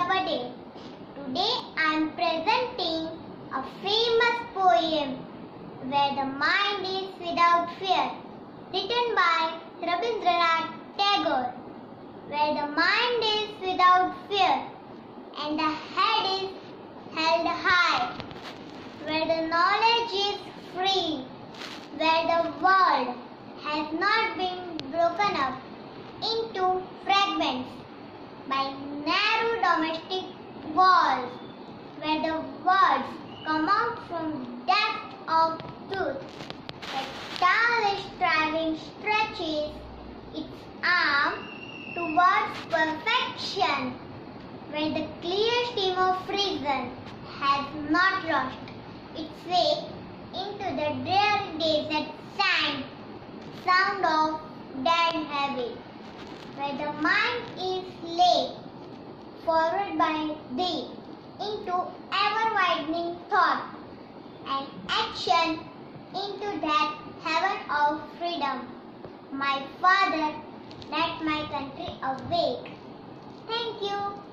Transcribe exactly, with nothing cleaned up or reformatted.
a day. Today I am presenting a famous poem where the mind is without fear, written by Rabindranath Tagore. Where the mind is without fear and the head is held high, where the knowledge is free, where the world has not been broken up into fragments by narrow domestic walls, where the words come out from depth of truth, where tireless striving stretches its arm towards perfection, where the clear stream of reason has not lost its way into the dreary desert sand sound of dead heavy, where the mind is laid forward by thee into ever-widening thought and action into that heaven of freedom. My Father, let my country awake. Thank you.